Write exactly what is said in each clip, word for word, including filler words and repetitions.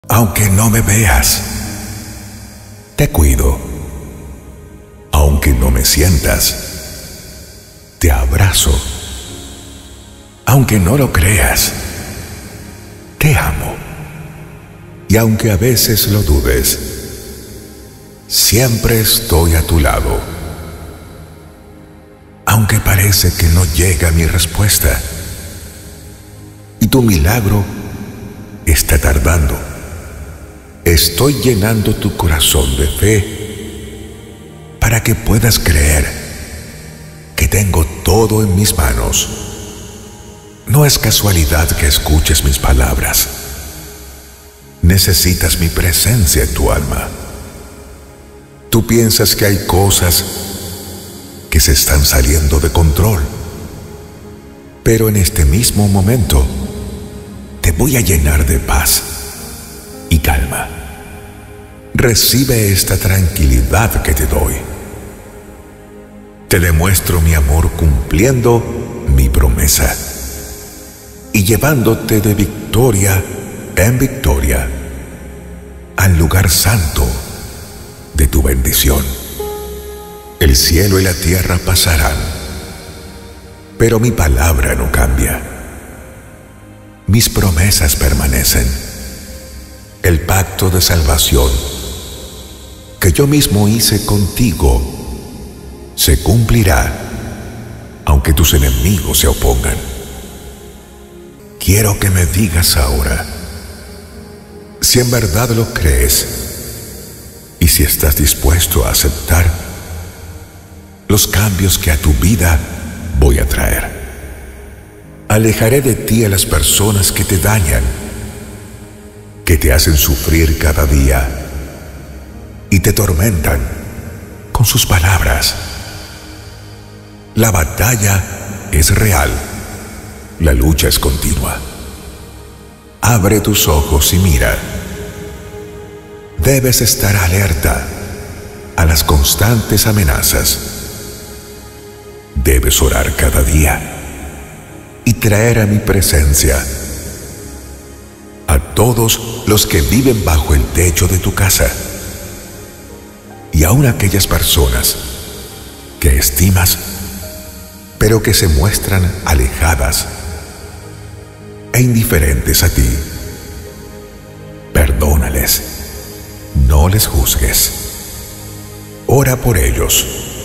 Aunque no me veas, te cuido. Aunque no me sientas, te abrazo. Aunque no lo creas, te amo. Y aunque a veces lo dudes, siempre estoy a tu lado. Aunque parece que no llega mi respuesta y tu milagro está tardando, estoy llenando tu corazón de fe para que puedas creer que tengo todo en mis manos. No es casualidad que escuches mis palabras. Necesitas mi presencia en tu alma. Tú piensas que hay cosas que se están saliendo de control, pero en este mismo momento te voy a llenar de paz y calma. Recibe esta tranquilidad que te doy. Te demuestro mi amor cumpliendo mi promesa y llevándote de victoria en victoria al lugar santo de tu bendición. El cielo y la tierra pasarán, pero mi palabra no cambia. Mis promesas permanecen. El pacto de salvación que yo mismo hice contigo se cumplirá, aunque tus enemigos se opongan. Quiero que me digas ahora si en verdad lo crees y si estás dispuesto a aceptar los cambios que a tu vida voy a traer. Alejaré de ti a las personas que te dañan, que te hacen sufrir cada día y te tormentan con sus palabras. La batalla es real, la lucha es continua. Abre tus ojos y mira. Debes estar alerta a las constantes amenazas. Debes orar cada día y traer a mi presencia a todos los que viven bajo el techo de tu casa y aún aquellas personas que estimas pero que se muestran alejadas e indiferentes a ti. Perdónales, no les juzgues. Ora por ellos.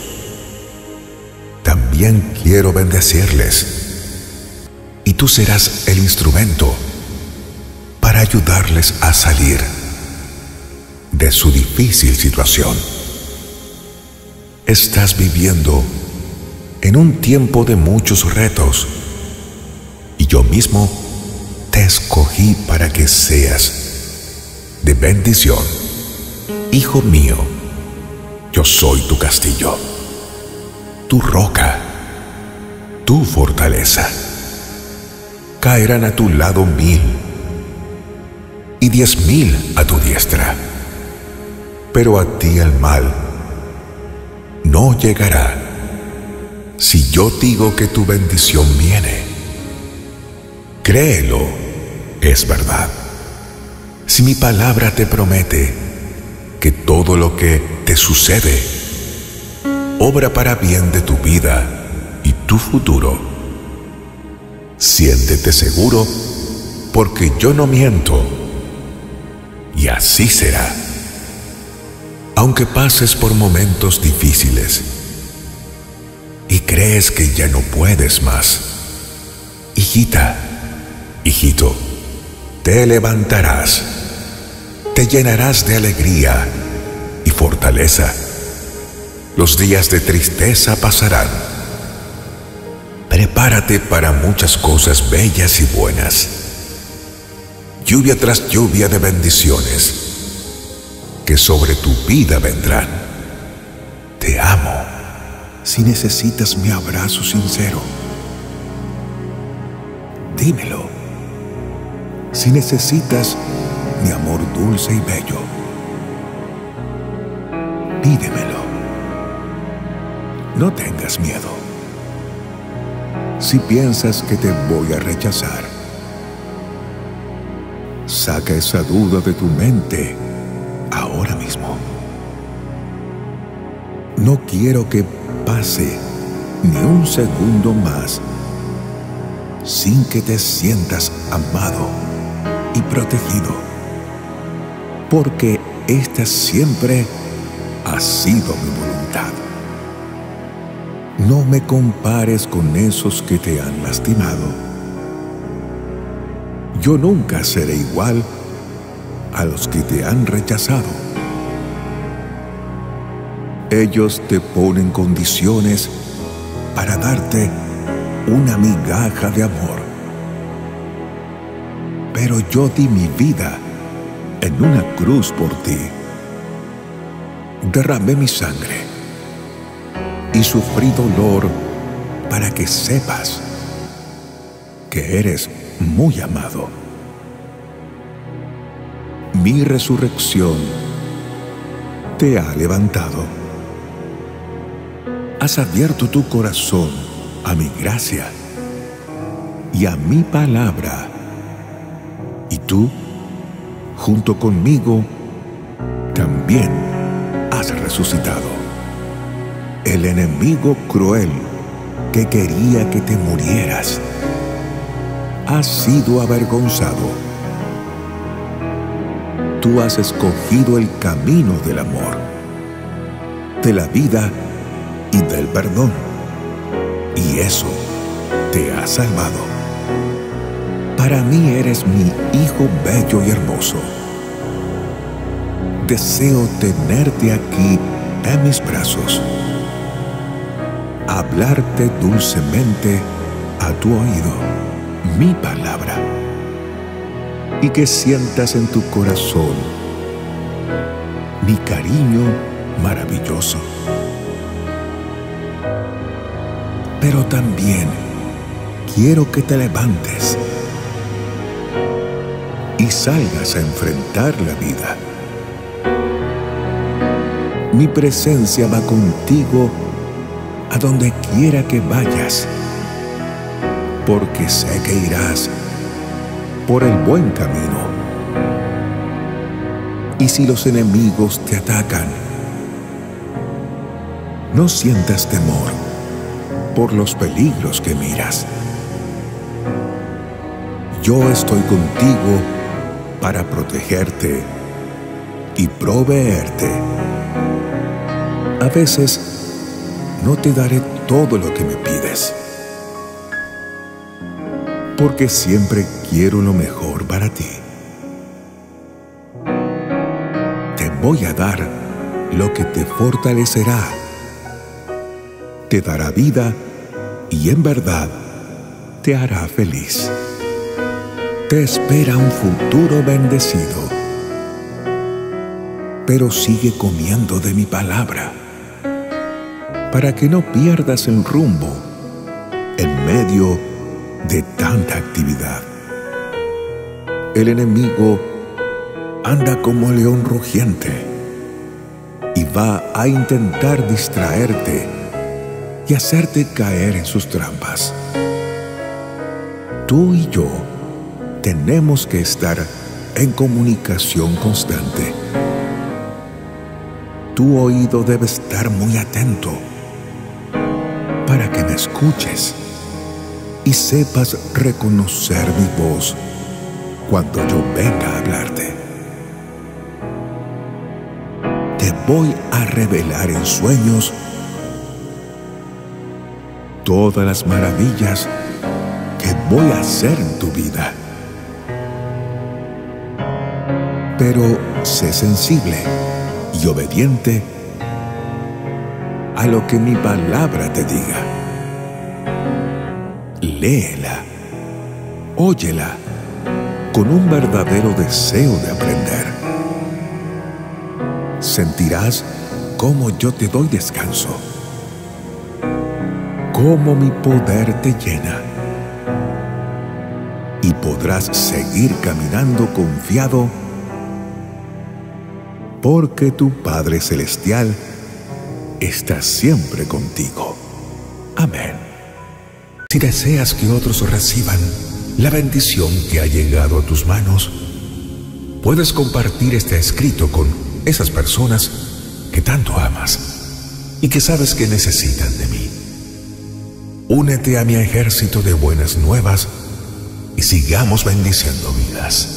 También quiero bendecirles y tú serás el instrumento para ayudarles a salir de su difícil situación. Estás viviendo en un tiempo de muchos retos y yo mismo te escogí para que seas de bendición. Hijo mío, yo soy tu castillo, tu roca, tu fortaleza. Caerán a tu lado mil y diez mil a tu diestra, pero a ti el mal no llegará. Si yo digo que tu bendición viene, créelo, es verdad. Si mi palabra te promete que todo lo que te sucede obra para bien de tu vida y tu futuro, siéntete seguro porque yo no miento y así será. Aunque pases por momentos difíciles y crees que ya no puedes más, hijita, hijito, te levantarás, te llenarás de alegría y fortaleza. Los días de tristeza pasarán. Prepárate para muchas cosas bellas y buenas. Lluvia tras lluvia de bendiciones que sobre tu vida vendrán. Te amo. Si necesitas mi abrazo sincero, dímelo. Si necesitas mi amor dulce y bello, pídemelo. No tengas miedo. Si piensas que te voy a rechazar, Saca esa duda de tu mente ahora mismo. No quiero que pase ni un segundo más sin que te sientas amado y protegido, porque esta siempre ha sido mi voluntad. No me compares con esos que te han lastimado. Yo nunca seré igual a los que te han rechazado. Ellos te ponen condiciones para darte una migaja de amor. Pero yo di mi vida en una cruz por ti. Derramé mi sangre y sufrí dolor para que sepas que eres muy amado. Mi resurrección te ha levantado. Has abierto tu corazón a mi gracia y a mi palabra. Y tú, junto conmigo, también has resucitado. El enemigo cruel que quería que te murieras has sido avergonzado. Tú has escogido el camino del amor, de la vida y del perdón, y eso te ha salvado. Para mí eres mi hijo bello y hermoso. Deseo tenerte aquí en mis brazos, hablarte dulcemente a tu oído mi palabra, y que sientas en tu corazón mi cariño maravilloso. Pero también quiero que te levantes y salgas a enfrentar la vida. Mi presencia va contigo a donde quiera que vayas, porque sé que irás por el buen camino. Y si los enemigos te atacan, no sientas temor por los peligros que miras. Yo estoy contigo para protegerte y proveerte. A veces no te daré todo lo que me pides, porque siempre quiero lo mejor para ti. Te voy a dar lo que te fortalecerá, te dará vida y en verdad te hará feliz. Te espera un futuro bendecido, pero sigue comiendo de mi palabra, para que no pierdas el rumbo en medio de tanta actividad. El enemigo anda como león rugiente y va a intentar distraerte y hacerte caer en sus trampas. Tú y yo tenemos que estar en comunicación constante. Tu oído debe estar muy atento para que me escuches y sepas reconocer mi voz cuando yo venga a hablarte. Te voy a revelar en sueños todas las maravillas que voy a hacer en tu vida. Pero sé sensible y obediente a lo que mi palabra te diga. Léela, óyela con un verdadero deseo de aprender. Sentirás cómo yo te doy descanso, cómo mi poder te llena, y podrás seguir caminando confiado, porque tu Padre Celestial está siempre contigo. Amén. Si deseas que otros reciban la bendición que ha llegado a tus manos, puedes compartir este escrito con esas personas que tanto amas y que sabes que necesitan de mí. Únete a mi ejército de buenas nuevas y sigamos bendiciendo vidas.